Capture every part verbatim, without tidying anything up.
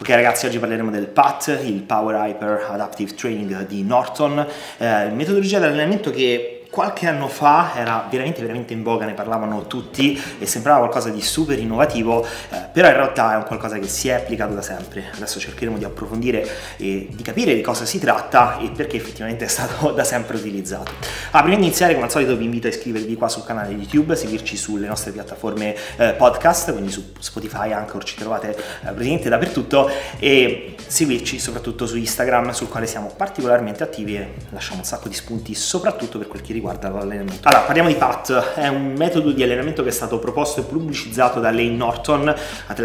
Ok ragazzi, oggi parleremo del P A T, il Power Hyper Adaptive Training di Norton, eh, metodologia di allenamento che qualche anno fa era veramente veramente in voga, ne parlavano tutti e sembrava qualcosa di super innovativo, eh, però in realtà è un qualcosa che si è applicato da sempre. Adesso cercheremo di approfondire e di capire di cosa si tratta e perché effettivamente è stato da sempre utilizzato. Ah, prima di iniziare, come al solito vi invito a iscrivervi qua sul canale YouTube, seguirci sulle nostre piattaforme eh, podcast, quindi su Spotify, Anchor, ci trovate eh, praticamente dappertutto, e seguirci soprattutto su Instagram, sul quale siamo particolarmente attivi e lasciamo un sacco di spunti soprattutto per quel che riguarda l'allenamento. Allora, parliamo di P A T. È un metodo di allenamento che è stato proposto e pubblicizzato da Layne Norton,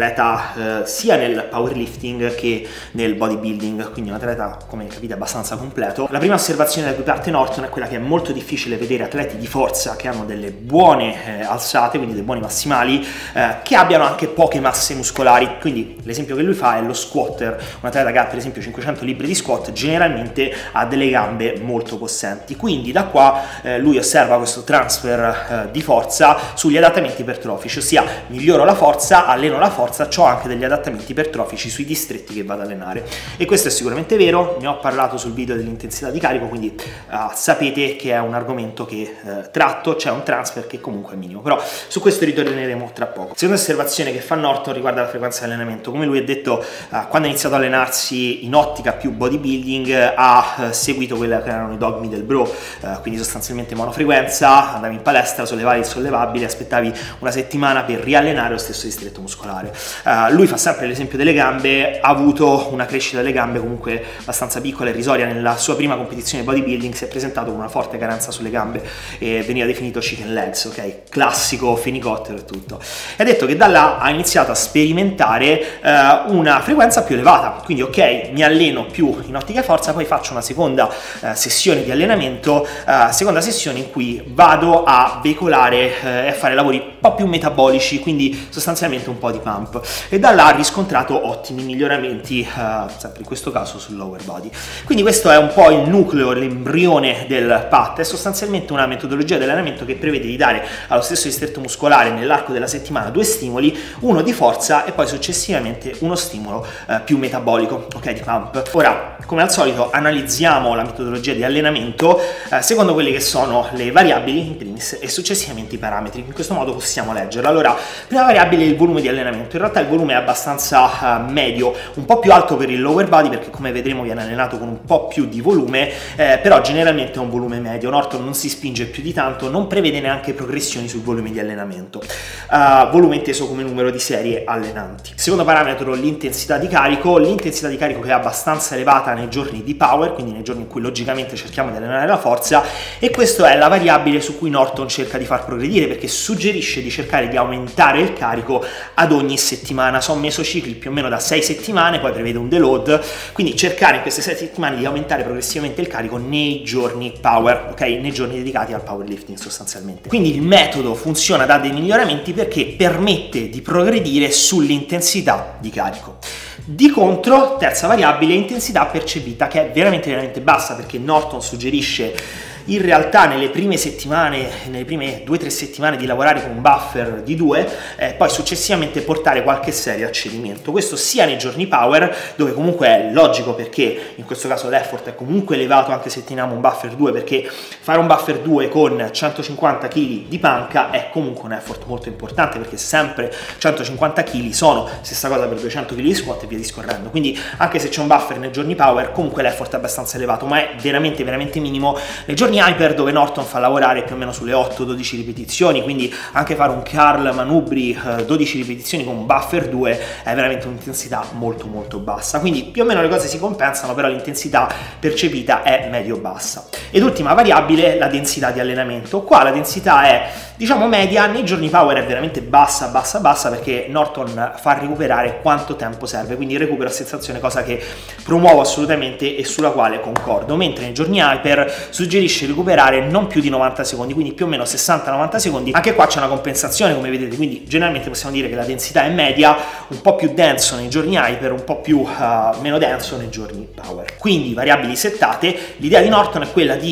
atleta eh, sia nel powerlifting che nel bodybuilding, quindi un atleta, come capite, abbastanza completo. La prima osservazione da cui parte Norton è quella che è molto difficile vedere atleti di forza che hanno delle buone eh, alzate, quindi dei buoni massimali, eh, che abbiano anche poche masse muscolari. Quindi l'esempio che lui fa è lo squatter. Un atleta che ha per esempio cinquecento libbre di squat generalmente ha delle gambe molto possenti, quindi da qua eh, lui osserva questo transfer eh, di forza sugli adattamenti ipertrofici, ossia miglioro la forza, alleno la forza, ho anche degli adattamenti ipertrofici sui distretti che vado ad allenare. E questo è sicuramente vero, ne ho parlato sul video dell'intensità di carico, quindi eh, sapete che è un argomento che eh, tratto, c'è un transfer che comunque è minimo, però su questo ritorneremo tra poco. Seconda osservazione che fa Norton riguarda la frequenza di allenamento. Come lui ha detto, eh, quando ha iniziato a allenarsi in ottica più bodybuilding ha eh, seguito quelli che erano i dogmi del bro, eh, quindi sostanzialmente monofrequenza, andavi in palestra, sollevavi il sollevabile, aspettavi una settimana per riallenare lo stesso distretto muscolare. Uh, lui fa sempre l'esempio delle gambe, ha avuto una crescita delle gambe comunque abbastanza piccola e irrisoria. Nella sua prima competizione bodybuilding si è presentato con una forte carenza sulle gambe e veniva definito chicken legs, ok? Classico fenicottero e tutto. E ha detto che da là ha iniziato a sperimentare uh, una frequenza più elevata, quindi ok, mi alleno più in ottica forza, poi faccio una seconda uh, sessione di allenamento, uh, seconda sessione in cui vado a veicolare e eh, a fare lavori un po' più metabolici, quindi sostanzialmente un po' di pump, e da là ha riscontrato ottimi miglioramenti, eh, sempre in questo caso sul lower body. Quindi questo è un po' il nucleo, l'embrione del P A T. È sostanzialmente una metodologia di allenamento che prevede di dare allo stesso distretto muscolare nell'arco della settimana due stimoli, uno di forza e poi successivamente uno stimolo eh, più metabolico, ok, di pump. Ora, come al solito, analizziamo la metodologia di allenamento eh, secondo quelle che sono le variabili in primis e successivamente i parametri. In questo modo possiamo leggerlo. Allora, prima variabile è il volume di allenamento. In realtà il volume è abbastanza uh, medio, un po' più alto per il lower body perché come vedremo viene allenato con un po' più di volume, eh, però generalmente è un volume medio. Norton non si spinge più di tanto, non prevede neanche progressioni sul volume di allenamento. Uh, volume inteso come numero di serie allenanti. Secondo parametro, l'intensità di carico. L'intensità di carico che è abbastanza elevata nei giorni di power, quindi nei giorni in cui logicamente cerchiamo di allenare la forza, e questo è la variabile su cui Norton cerca di far progredire perché suggerisce di cercare di aumentare il carico ad ogni settimana. Sono mesocicli più o meno da sei settimane, poi prevede un deload, quindi cercare in queste sei settimane di aumentare progressivamente il carico nei giorni power, ok? Nei giorni dedicati al powerlifting sostanzialmente. Quindi il metodo funziona, dà dei miglioramenti perché permette di progredire sull'intensità di carico. Di contro, terza variabile, intensità percepita, che è veramente veramente bassa perché Norton suggerisce in realtà nelle prime settimane, nelle prime due o tre settimane di lavorare con un buffer di due, eh, poi successivamente portare qualche serie a cedimento. Questo sia nei giorni power, dove comunque è logico perché in questo caso l'effort è comunque elevato anche se teniamo un buffer due, perché fare un buffer due con centocinquanta chili di panca è comunque un effort molto importante perché sempre centocinquanta chili sono stessa cosa per duecento chili di squat e via discorrendo. Quindi anche se c'è un buffer nei giorni power comunque l'effort è abbastanza elevato, ma è veramente veramente minimo nei giorni hyper, dove Norton fa lavorare più o meno sulle otto dodici ripetizioni, quindi anche fare un curl manubri eh, dodici ripetizioni con un buffer due è veramente un'intensità molto molto bassa, quindi più o meno le cose si compensano, però l'intensità percepita è medio bassa. Ed ultima variabile, la densità di allenamento. Qua la densità è diciamo media, nei giorni power è veramente bassa bassa bassa perché Norton fa recuperare quanto tempo serve, quindi recupero a sensazione, cosa che promuovo assolutamente e sulla quale concordo, mentre nei giorni hyper suggerisce recuperare non più di novanta secondi, quindi più o meno sessanta novanta secondi. Anche qua c'è una compensazione, come vedete, quindi generalmente possiamo dire che la densità è media, un po' più denso nei giorni hyper, un po' più uh, meno denso nei giorni power. Quindi variabili settate. L'idea di Norton è quella di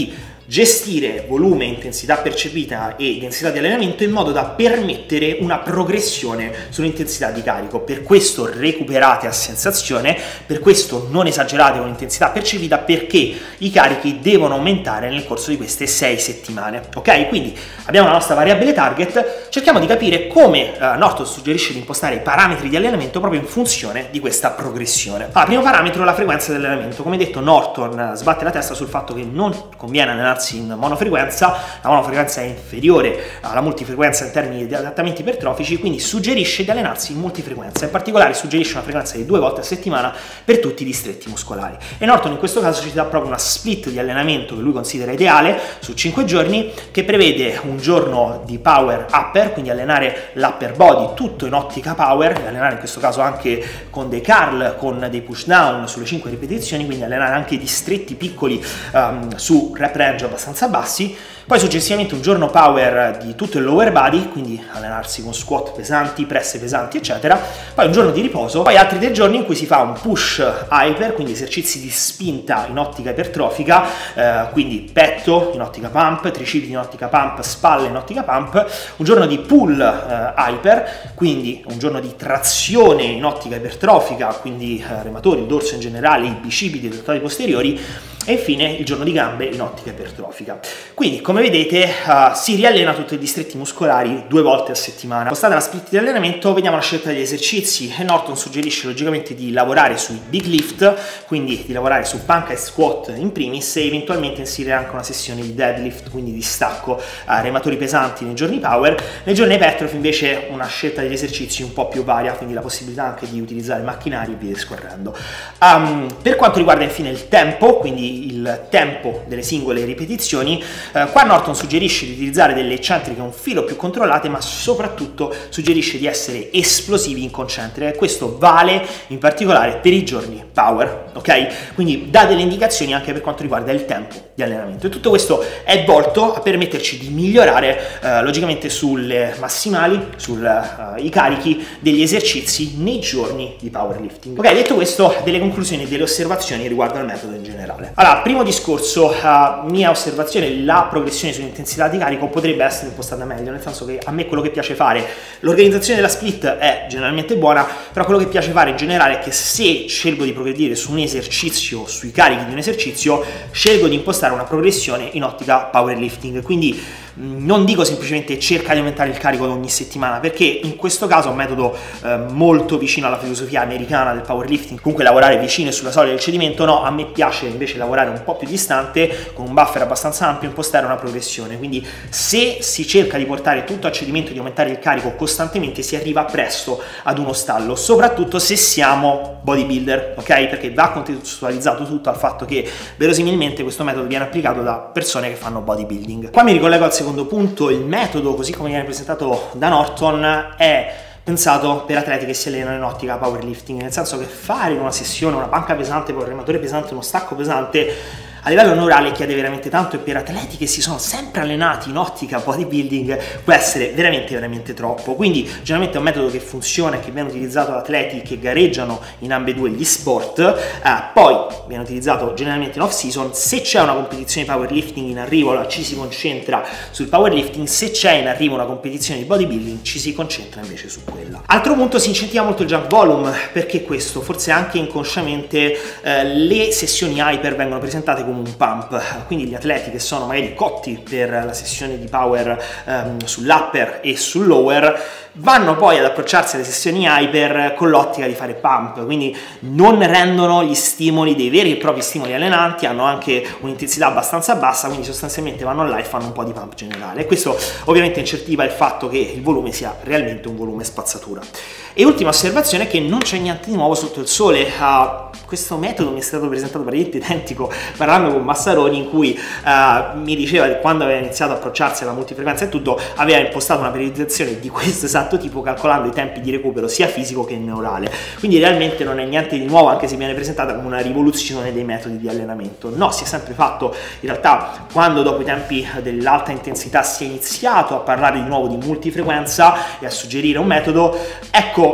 gestire volume, intensità percepita e densità di allenamento in modo da permettere una progressione sull'intensità di carico. Per questo recuperate a sensazione, per questo non esagerate con l'intensità percepita, perché i carichi devono aumentare nel corso di queste sei settimane. Ok? Quindi abbiamo la nostra variabile target, cerchiamo di capire come eh, Norton suggerisce di impostare i parametri di allenamento proprio in funzione di questa progressione. Allora, primo parametro, la frequenza dell'allenamento. Come detto, Norton sbatte la testa sul fatto che non conviene allenarsi in monofrequenza, la monofrequenza è inferiore alla multifrequenza in termini di adattamenti ipertrofici, quindi suggerisce di allenarsi in multifrequenza, in particolare suggerisce una frequenza di due volte a settimana per tutti i distretti muscolari. E Norton in questo caso ci dà proprio una split di allenamento che lui considera ideale su cinque giorni, che prevede un giorno di power upper, quindi allenare l'upper body tutto in ottica power, allenare in questo caso anche con dei curl, con dei push down sulle cinque ripetizioni, quindi allenare anche distretti piccoli um, su rep range abbastanza bassi. Poi successivamente un giorno power di tutto il lower body, quindi allenarsi con squat pesanti, presse pesanti eccetera, poi un giorno di riposo, poi altri tre giorni in cui si fa un push hyper, quindi esercizi di spinta in ottica ipertrofica, eh, quindi petto in ottica pump, tricipiti in ottica pump, spalle in ottica pump, un giorno di pull eh, hyper, quindi un giorno di trazione in ottica ipertrofica, quindi eh, rematori, il dorso in generale, i bicipiti, i deltoidi posteriori, e infine il giorno di gambe in ottica ipertrofica. Quindi come vedete uh, si riallena tutti i distretti muscolari due volte a settimana. Postata la split di allenamento, vediamo la scelta degli esercizi, e Norton suggerisce logicamente di lavorare sui big lift, quindi di lavorare su panca e squat in primis, e eventualmente inserire anche una sessione di deadlift, quindi di stacco, uh, rematori pesanti nei giorni power. Nei giorni hypertrophy invece una scelta degli esercizi un po' più varia, quindi la possibilità anche di utilizzare macchinari e via discorrendo. Um, per quanto riguarda infine il tempo, quindi il tempo delle singole ripetizioni, eh, qua Norton suggerisce di utilizzare delle eccentriche un filo più controllate, ma soprattutto suggerisce di essere esplosivi in concentriche, e questo vale in particolare per i giorni power, ok? Quindi dà delle indicazioni anche per quanto riguarda il tempo di allenamento, e tutto questo è volto a permetterci di migliorare eh, logicamente sulle massimali, sui uh, carichi degli esercizi nei giorni di powerlifting. Ok, detto questo, delle conclusioni e delle osservazioni riguardo al metodo in generale. Allora, primo discorso, uh, mia osservazione, la progressione sull'intensità di carico potrebbe essere impostata meglio, nel senso che a me quello che piace fare, l'organizzazione della split è generalmente buona, però quello che piace fare in generale è che se scelgo di progredire su un esercizio, sui carichi di un esercizio, scelgo di impostare una progressione in ottica powerlifting, quindi non dico semplicemente cerca di aumentare il carico ogni settimana, perché in questo caso è un metodo eh, molto vicino alla filosofia americana del powerlifting, comunque lavorare vicino e sulla soglia del cedimento. No, a me piace invece lavorare un po' più distante, con un buffer abbastanza ampio, impostare una progressione. Quindi se si cerca di portare tutto a cedimento, di aumentare il carico costantemente, si arriva presto ad uno stallo, soprattutto se siamo bodybuilder, ok? Perché va contestualizzato tutto al fatto che verosimilmente questo metodo viene applicato da persone che fanno bodybuilding. Qua mi ricollego al secondo punto: il metodo, così come viene presentato da Norton, è pensato per atleti che si allenano in ottica powerlifting, nel senso che fare in una sessione una panca pesante, poi un rematore pesante, uno stacco pesante, a livello neurale chiede veramente tanto, e per atleti che si sono sempre allenati in ottica bodybuilding può essere veramente veramente troppo. Quindi generalmente è un metodo che funziona e che viene utilizzato da atleti che gareggiano in ambedue gli sport, eh, poi viene utilizzato generalmente in off season. Se c'è una competizione di powerlifting in arrivo, allora ci si concentra sul powerlifting; se c'è in arrivo una competizione di bodybuilding ci si concentra invece su quella. Altro punto, si incentiva molto il jump volume. Perché questo? Forse anche inconsciamente eh, le sessioni hyper vengono presentate come un pump, quindi gli atleti che sono magari cotti per la sessione di power ehm, sull'upper e sul lower vanno poi ad approcciarsi alle sessioni hyper con l'ottica di fare pump, quindi non rendono gli stimoli dei veri e propri stimoli allenanti, hanno anche un'intensità abbastanza bassa, quindi sostanzialmente vanno là e fanno un po' di pump generale, e questo ovviamente incentiva il fatto che il volume sia realmente un volume spazzatura. E ultima osservazione è che non c'è niente di nuovo sotto il sole. Uh, questo metodo mi è stato presentato praticamente identico parlando con Massaroni, in cui uh, mi diceva che quando aveva iniziato a approcciarsi alla multifrequenza e tutto aveva impostato una periodizzazione di questo esatto tipo, calcolando i tempi di recupero sia fisico che neurale. Quindi realmente non è niente di nuovo, anche se viene presentata come una rivoluzione dei metodi di allenamento. No, si è sempre fatto. In realtà, quando dopo i tempi dell'alta intensità si è iniziato a parlare di nuovo di multifrequenza e a suggerire un metodo, ecco,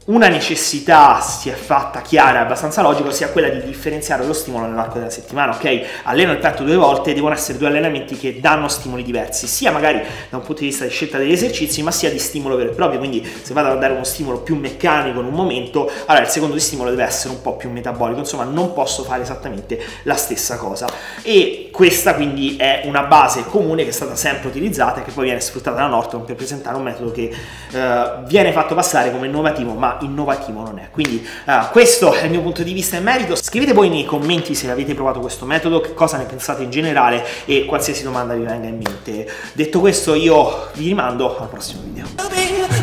una necessità si è fatta chiara e abbastanza logica, sia quella di differenziare lo stimolo nell'arco della settimana. Ok, alleno il petto due volte, devono essere due allenamenti che danno stimoli diversi, sia magari da un punto di vista di scelta degli esercizi, ma sia di stimolo vero e proprio. Quindi se vado a dare uno stimolo più meccanico in un momento, allora il secondo stimolo deve essere un po' più metabolico, insomma non posso fare esattamente la stessa cosa. E questa quindi è una base comune che è stata sempre utilizzata e che poi viene sfruttata da Norton per presentare un metodo che eh, viene fatto passare come innovativo, ma innovativo non è. Quindi uh, questo è il mio punto di vista in merito. Scrivete voi nei commenti se avete provato questo metodo, che cosa ne pensate in generale e qualsiasi domanda vi venga in mente. Detto questo, io vi rimando al prossimo video.